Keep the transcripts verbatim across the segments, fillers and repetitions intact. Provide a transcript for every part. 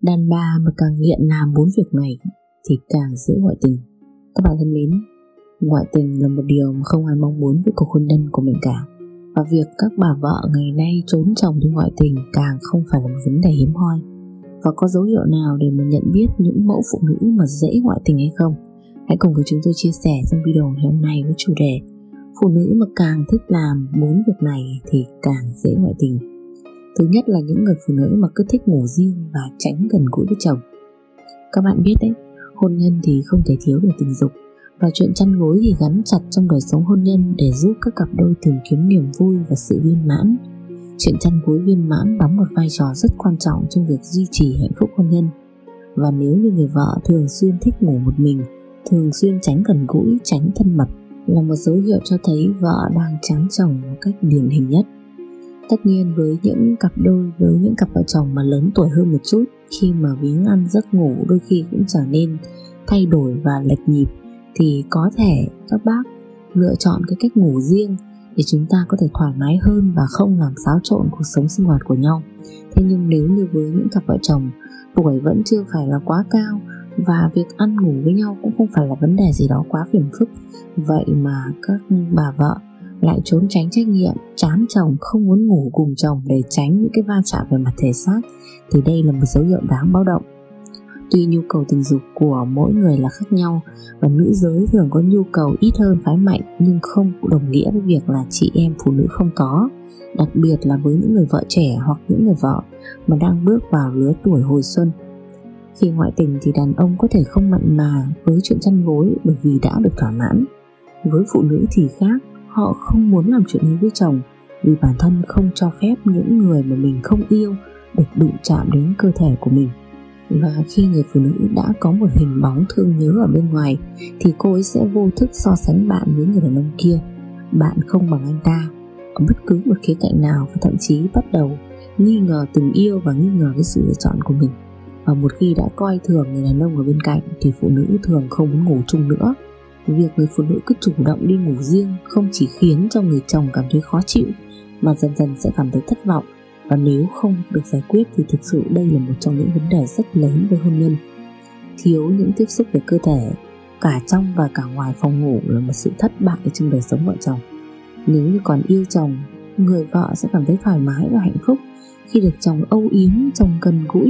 Đàn bà mà càng nghiện làm bốn việc này thì càng dễ ngoại tình. Các bạn thân mến, ngoại tình là một điều mà không ai mong muốn với cuộc hôn nhân của mình cả. Và việc các bà vợ ngày nay trốn chồng đi ngoại tình càng không phải là một vấn đề hiếm hoi. Và có dấu hiệu nào để mà nhận biết những mẫu phụ nữ mà dễ ngoại tình hay không? Hãy cùng với chúng tôi chia sẻ trong video ngày hôm nay với chủ đề phụ nữ mà càng thích làm bốn việc này thì càng dễ ngoại tình. Thứ nhất là những người phụ nữ mà cứ thích ngủ riêng và tránh gần gũi với chồng. Các bạn biết đấy, hôn nhân thì không thể thiếu được tình dục, và chuyện chăn gối thì gắn chặt trong đời sống hôn nhân để giúp các cặp đôi tìm kiếm niềm vui và sự viên mãn. Chuyện chăn gối viên mãn đóng một vai trò rất quan trọng trong việc duy trì hạnh phúc hôn nhân. Và nếu như người vợ thường xuyên thích ngủ một mình, thường xuyên tránh gần gũi, tránh thân mật, là một dấu hiệu cho thấy vợ đang chán chồng một cách điển hình nhất. Tất nhiên với những cặp đôi, với những cặp vợ chồng mà lớn tuổi hơn một chút, khi mà biếng ăn giấc ngủ đôi khi cũng trở nên thay đổi và lệch nhịp, thì có thể các bác lựa chọn cái cách ngủ riêng để chúng ta có thể thoải mái hơn và không làm xáo trộn cuộc sống sinh hoạt của nhau. Thế nhưng nếu như với những cặp vợ chồng tuổi vẫn chưa phải là quá cao và việc ăn ngủ với nhau cũng không phải là vấn đề gì đó quá phiền phức, vậy mà các bà vợ lại trốn tránh trách nhiệm, chán chồng, không muốn ngủ cùng chồng để tránh những cái va chạm về mặt thể xác, thì đây là một dấu hiệu đáng báo động. Tuy nhu cầu tình dục của mỗi người là khác nhau, và nữ giới thường có nhu cầu ít hơn phái mạnh, nhưng không đồng nghĩa với việc là chị em phụ nữ không có, đặc biệt là với những người vợ trẻ hoặc những người vợ mà đang bước vào lứa tuổi hồi xuân. Khi ngoại tình thì đàn ông có thể không mặn mà với chuyện chăn gối bởi vì đã được thỏa mãn. Với phụ nữ thì khác, họ không muốn làm chuyện ấy với chồng vì bản thân không cho phép những người mà mình không yêu được đụng chạm đến cơ thể của mình. Và khi người phụ nữ đã có một hình bóng thương nhớ ở bên ngoài thì cô ấy sẽ vô thức so sánh bạn với người đàn ông kia. Bạn không bằng anh ta ở bất cứ một khía cạnh nào, và thậm chí bắt đầu nghi ngờ tình yêu và nghi ngờ cái sự lựa chọn của mình. Và một khi đã coi thường người đàn ông ở bên cạnh thì phụ nữ thường không muốn ngủ chung nữa. Việc người phụ nữ cứ chủ động đi ngủ riêng không chỉ khiến cho người chồng cảm thấy khó chịu, mà dần dần sẽ cảm thấy thất vọng. Và nếu không được giải quyết thì thực sự đây là một trong những vấn đề rất lớn với hôn nhân. Thiếu những tiếp xúc về cơ thể cả trong và cả ngoài phòng ngủ là một sự thất bại trong đời sống vợ chồng. Nếu như còn yêu chồng, người vợ sẽ cảm thấy thoải mái và hạnh phúc khi được chồng âu yếm, chồng gần gũi.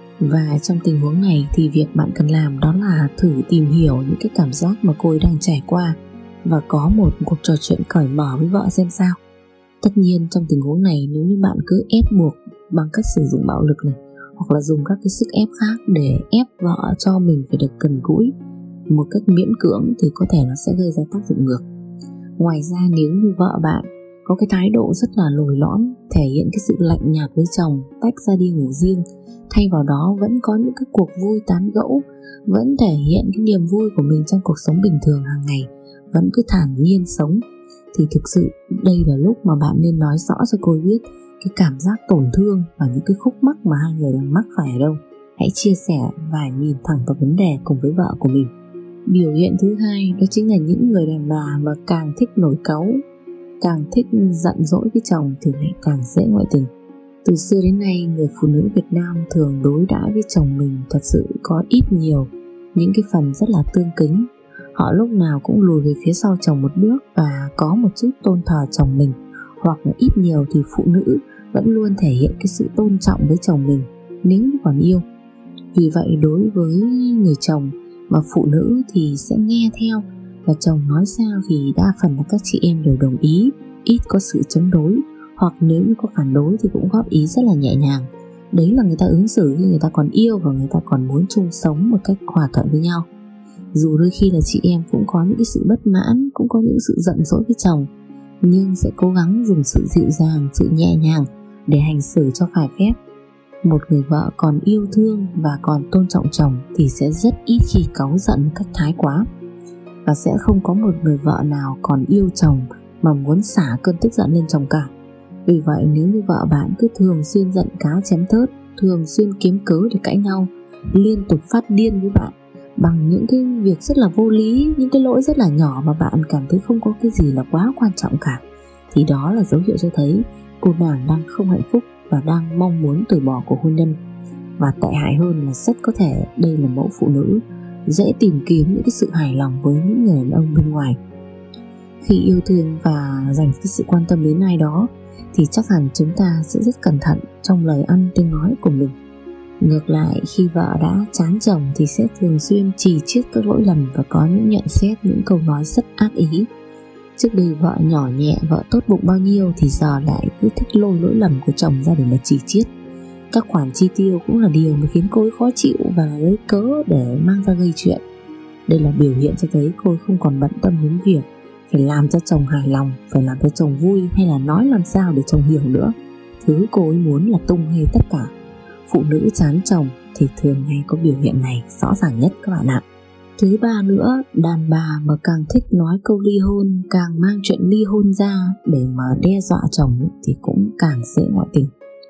Và trong tình huống này thì việc bạn cần làm đó là thử tìm hiểu những cái cảm giác mà cô ấy đang trải qua và có một cuộc trò chuyện cởi mở với vợ xem sao. Tất nhiên trong tình huống này, nếu như bạn cứ ép buộc bằng cách sử dụng bạo lực này, hoặc là dùng các cái sức ép khác để ép vợ cho mình phải được gần gũi một cách miễn cưỡng, thì có thể nó sẽ gây ra tác dụng ngược. Ngoài ra, nếu như vợ bạn có cái thái độ rất là lồi lõm, thể hiện cái sự lạnh nhạt với chồng, tách ra đi ngủ riêng, thay vào đó vẫn có những cái cuộc vui tán gẫu, vẫn thể hiện cái niềm vui của mình trong cuộc sống bình thường hàng ngày, vẫn cứ thản nhiên sống, thì thực sự đây là lúc mà bạn nên nói rõ cho cô ấy biết cái cảm giác tổn thương và những cái khúc mắc mà hai người đang mắc phải ở đâu. Hãy chia sẻ và nhìn thẳng vào vấn đề cùng với vợ của mình. Biểu hiện thứ hai đó chính là những người đàn bà mà càng thích nổi cáu, càng thích giận dỗi với chồng thì lại càng dễ ngoại tình. Từ xưa đến nay, người phụ nữ Việt Nam thường đối đãi với chồng mình thật sự có ít nhiều những cái phần rất là tương kính. Họ lúc nào cũng lùi về phía sau chồng một bước và có một chút tôn thờ chồng mình, hoặc là ít nhiều thì phụ nữ vẫn luôn thể hiện cái sự tôn trọng với chồng mình nếu như còn yêu. Vì vậy đối với người chồng mà phụ nữ thì sẽ nghe theo, và chồng nói sao thì đa phần là các chị em đều đồng ý, ít có sự chống đối, hoặc nếu như có phản đối thì cũng góp ý rất là nhẹ nhàng. Đấy là người ta ứng xử khi người ta còn yêu và người ta còn muốn chung sống một cách hòa thuận với nhau. Dù đôi khi là chị em cũng có những cái sự bất mãn, cũng có những sự giận dỗi với chồng, nhưng sẽ cố gắng dùng sự dịu dàng, sự nhẹ nhàng để hành xử cho phải phép. Một người vợ còn yêu thương và còn tôn trọng chồng thì sẽ rất ít khi cáu giận một cách thái quá. Và sẽ không có một người vợ nào còn yêu chồng mà muốn xả cơn tức giận lên chồng cả. Vì vậy nếu như vợ bạn cứ thường xuyên giận cá chém thớt, thường xuyên kiếm cớ để cãi nhau, liên tục phát điên với bạn bằng những cái việc rất là vô lý, những cái lỗi rất là nhỏ mà bạn cảm thấy không có cái gì là quá quan trọng cả, thì đó là dấu hiệu cho thấy cô nàng đang không hạnh phúc và đang mong muốn từ bỏ cuộc hôn nhân. Và tệ hại hơn là rất có thể đây là mẫu phụ nữ dễ tìm kiếm những cái sự hài lòng với những người đàn ông bên ngoài. Khi yêu thương và dành cái sự quan tâm đến ai đó thì chắc hẳn chúng ta sẽ rất cẩn thận trong lời ăn tiếng nói của mình. Ngược lại, khi vợ đã chán chồng thì sẽ thường xuyên chì chiết các lỗi lầm và có những nhận xét, những câu nói rất ác ý. Trước đây vợ nhỏ nhẹ, vợ tốt bụng bao nhiêu thì giờ lại cứ thích lôi lỗi lầm của chồng ra để mà chì chiết. Các khoản chi tiêu cũng là điều mà khiến cô ấy khó chịu và lấy cớ để mang ra gây chuyện. Đây là biểu hiện cho thấy cô ấy không còn bận tâm đến việc phải làm cho chồng hài lòng, phải làm cho chồng vui hay là nói làm sao để chồng hiểu nữa. Thứ cô ấy muốn là tung hê tất cả. Phụ nữ chán chồng thì thường hay có biểu hiện này rõ ràng nhất các bạn ạ. Thứ ba nữa, đàn bà mà càng thích nói câu ly hôn, càng mang chuyện ly hôn ra để mà đe dọa chồng thì cũng càng dễ ngoại tình.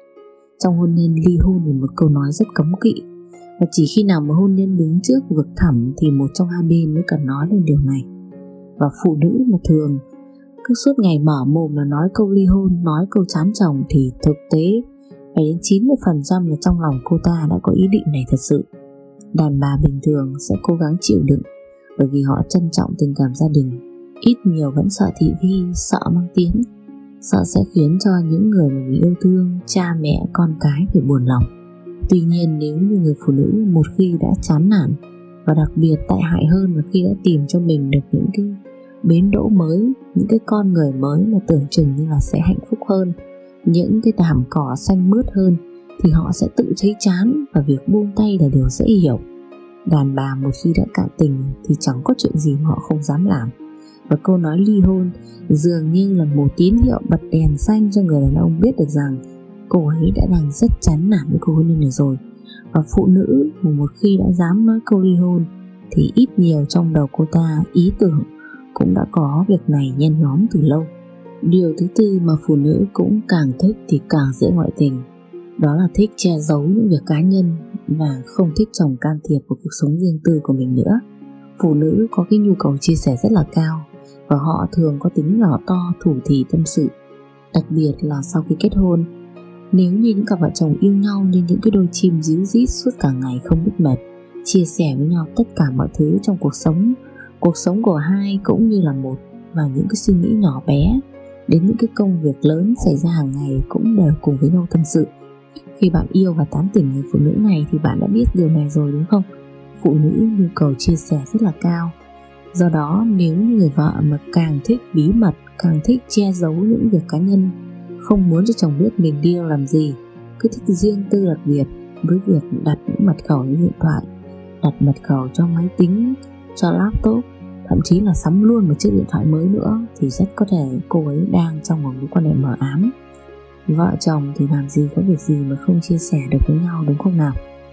Trong hôn nhân, ly hôn là một câu nói rất cấm kỵ, và chỉ khi nào mà hôn nhân đứng trước vực thẳm thì một trong hai bên mới cần nói lên điều này. Và phụ nữ mà thường cứ suốt ngày mở mồm là nói câu ly hôn, nói câu chán chồng thì thực tế phải đến chín mươi phần trăm là trong lòng cô ta đã có ý định này thật sự. Đàn bà bình thường sẽ cố gắng chịu đựng bởi vì họ trân trọng tình cảm gia đình, ít nhiều vẫn sợ thị phi, sợ mang tiếng, sợ sẽ khiến cho những người mà mình yêu thương, cha mẹ, con cái phải buồn lòng. Tuy nhiên, nếu như người phụ nữ một khi đã chán nản, và đặc biệt tệ hại hơn là khi đã tìm cho mình được những cái bến đỗ mới, những cái con người mới mà tưởng chừng như là sẽ hạnh phúc hơn, những cái thảm cỏ xanh mướt hơn, thì họ sẽ tự thấy chán và việc buông tay là điều dễ hiểu. Đàn bà một khi đã cạn tình thì chẳng có chuyện gì mà họ không dám làm. Và câu nói ly hôn dường như là một tín hiệu bật đèn xanh cho người đàn ông biết được rằng cô ấy đã đang rất chán nản với cuộc hôn nhân này rồi. Và phụ nữ mà một khi đã dám nói câu ly hôn thì ít nhiều trong đầu cô ta ý tưởng cũng đã có việc này nhen nhóm từ lâu. Điều thứ tư mà phụ nữ cũng càng thích thì càng dễ ngoại tình, đó là thích che giấu những việc cá nhân và không thích chồng can thiệp vào cuộc sống riêng tư của mình nữa. Phụ nữ có cái nhu cầu chia sẻ rất là cao và họ thường có tính nhỏ to, thủ thỉ tâm sự. Đặc biệt là sau khi kết hôn, nếu như những cặp vợ chồng yêu nhau như những cái đôi chim ríu rít suốt cả ngày không biết mệt, chia sẻ với nhau tất cả mọi thứ trong cuộc sống, cuộc sống của hai cũng như là một, và những cái suy nghĩ nhỏ bé đến những cái công việc lớn xảy ra hàng ngày cũng đều cùng với nhau tâm sự. Khi bạn yêu và tán tỉnh người phụ nữ này thì bạn đã biết điều này rồi đúng không? Phụ nữ nhu cầu chia sẻ rất là cao. Do đó nếu như người vợ mà càng thích bí mật, càng thích che giấu những việc cá nhân, không muốn cho chồng biết mình đi đâu làm gì, cứ thích riêng tư, đặc biệt với việc đặt những mật khẩu như điện thoại, đặt mật khẩu cho máy tính, cho laptop, thậm chí là sắm luôn một chiếc điện thoại mới nữa, thì rất có thể cô ấy đang trong một mối quan hệ mờ ám. Vợ chồng thì làm gì có việc gì mà không chia sẻ được với nhau, đúng không nào?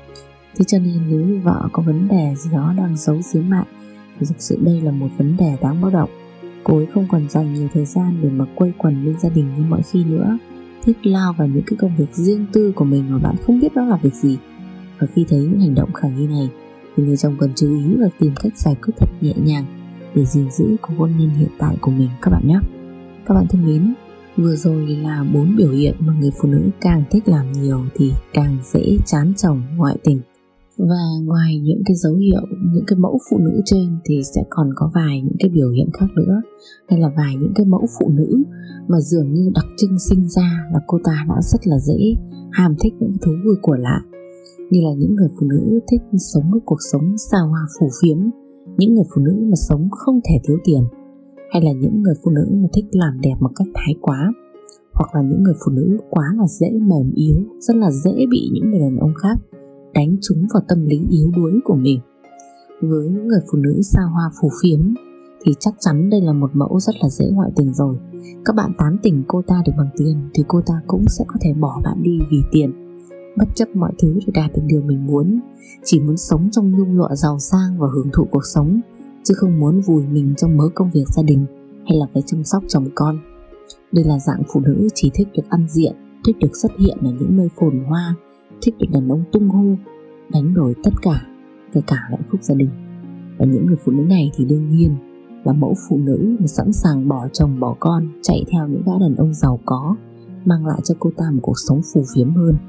Thế cho nên nếu như vợ có vấn đề gì đó đang giấu giếm bạn thì thực sự đây là một vấn đề đáng báo động. Cô ấy không còn dành nhiều thời gian để mà quây quần bên gia đình như mọi khi nữa, thích lao vào những cái công việc riêng tư của mình mà bạn không biết đó là việc gì. Và khi thấy những hành động khả nghi này thì người chồng cần chú ý và tìm cách giải quyết thật nhẹ nhàng để gìn giữ cuộc hôn nhân hiện tại của mình các bạn nhé. Các bạn thân mến, vừa rồi là bốn biểu hiện mà người phụ nữ càng thích làm nhiều thì càng dễ chán chồng, ngoại tình. Và ngoài những cái dấu hiệu, những cái mẫu phụ nữ trên thì sẽ còn có vài những cái biểu hiện khác nữa. Hay là vài những cái mẫu phụ nữ mà dường như đặc trưng sinh ra là cô ta đã rất là dễ ham thích những thú vui của lạ. Như là những người phụ nữ thích sống cái cuộc sống xa hoa phù phiếm, những người phụ nữ mà sống không thể thiếu tiền, hay là những người phụ nữ mà thích làm đẹp một cách thái quá, hoặc là những người phụ nữ quá là dễ mềm yếu, rất là dễ bị những người đàn ông khác đánh trúng vào tâm lý yếu đuối của mình. Với những người phụ nữ xa hoa phù phiếm thì chắc chắn đây là một mẫu rất là dễ ngoại tình rồi. Các bạn tán tỉnh cô ta được bằng tiền thì cô ta cũng sẽ có thể bỏ bạn đi vì tiền, bất chấp mọi thứ để đạt được điều mình muốn, chỉ muốn sống trong nhung lụa giàu sang và hưởng thụ cuộc sống, chứ không muốn vùi mình trong mớ công việc gia đình hay là phải chăm sóc chồng con. Đây là dạng phụ nữ chỉ thích được ăn diện, thích được xuất hiện ở những nơi phồn hoa, thích được đàn ông tung hô, đánh đổi tất cả, kể cả hạnh phúc gia đình. Và những người phụ nữ này thì đương nhiên là mẫu phụ nữ mà sẵn sàng bỏ chồng bỏ con, chạy theo những gã đàn ông giàu có, mang lại cho cô ta một cuộc sống phù phiếm hơn.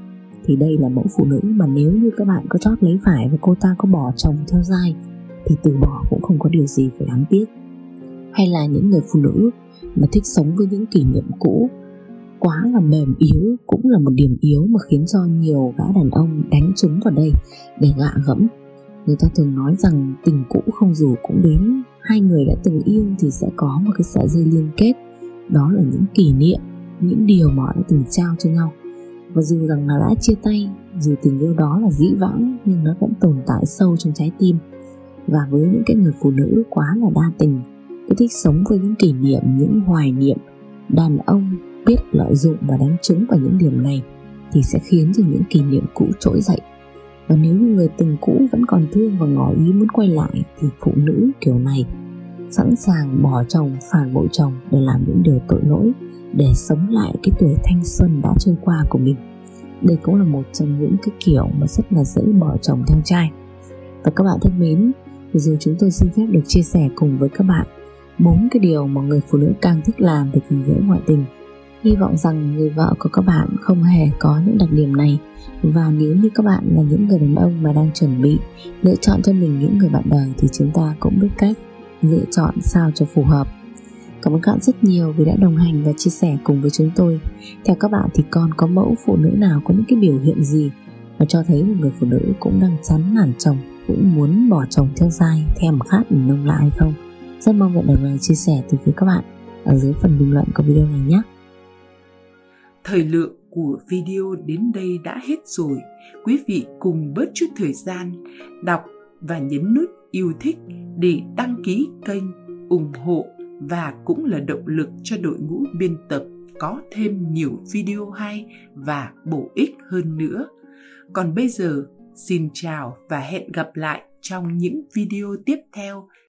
thì đây là mẫu phụ nữ mà nếu như các bạn có chót lấy phải và cô ta có bỏ chồng theo dai thì từ bỏ cũng không có điều gì phải đáng tiếc. Hay là những người phụ nữ mà thích sống với những kỷ niệm cũ quá là mềm yếu cũng là một điểm yếu mà khiến cho nhiều gã đàn ông đánh trúng vào đây để gạ gẫm. Người ta thường nói rằng tình cũ không dù cũng đến, hai người đã từng yêu thì sẽ có một cái sợi dây liên kết, đó là những kỷ niệm, những điều mà họ đã từng trao cho nhau. Và dù rằng là đã chia tay, dù tình yêu đó là dĩ vãng, nhưng nó vẫn tồn tại sâu trong trái tim. Và với những cái người phụ nữ quá là đa tình, cứ thích sống với những kỷ niệm, những hoài niệm, đàn ông biết lợi dụng và đánh trúng vào những điểm này thì sẽ khiến cho những kỷ niệm cũ trỗi dậy. Và nếu như người từng cũ vẫn còn thương và ngỏ ý muốn quay lại thì phụ nữ kiểu này sẵn sàng bỏ chồng, phản bội chồng để làm những điều tội lỗi, để sống lại cái tuổi thanh xuân đã trôi qua của mình. Đây cũng là một trong những cái kiểu mà rất là dễ bỏ chồng theo trai. Và các bạn thân mến, vừa rồi chúng tôi xin phép được chia sẻ cùng với các bạn bốn cái điều mà người phụ nữ càng thích làm để càng dễ ngoại tình. Hy vọng rằng người vợ của các bạn không hề có những đặc điểm này. Và nếu như các bạn là những người đàn ông mà đang chuẩn bị lựa chọn cho mình những người bạn đời thì chúng ta cũng biết cách lựa chọn sao cho phù hợp. Cảm ơn các bạn rất nhiều vì đã đồng hành và chia sẻ cùng với chúng tôi. Theo các bạn thì còn có mẫu phụ nữ nào có những cái biểu hiện gì mà cho thấy một người phụ nữ cũng đang chán nản chồng, cũng muốn bỏ chồng theo dai, thèm khát nông lại hay không? Rất mong nhận được lời chia sẻ từ phía các bạn ở dưới phần bình luận của video này nhé. Thời lượng của video đến đây đã hết rồi. Quý vị cùng bớt chút thời gian đọc và nhấn nút yêu thích để đăng ký kênh, ủng hộ và cũng là động lực cho đội ngũ biên tập có thêm nhiều video hay và bổ ích hơn nữa. Còn bây giờ, xin chào và hẹn gặp lại trong những video tiếp theo.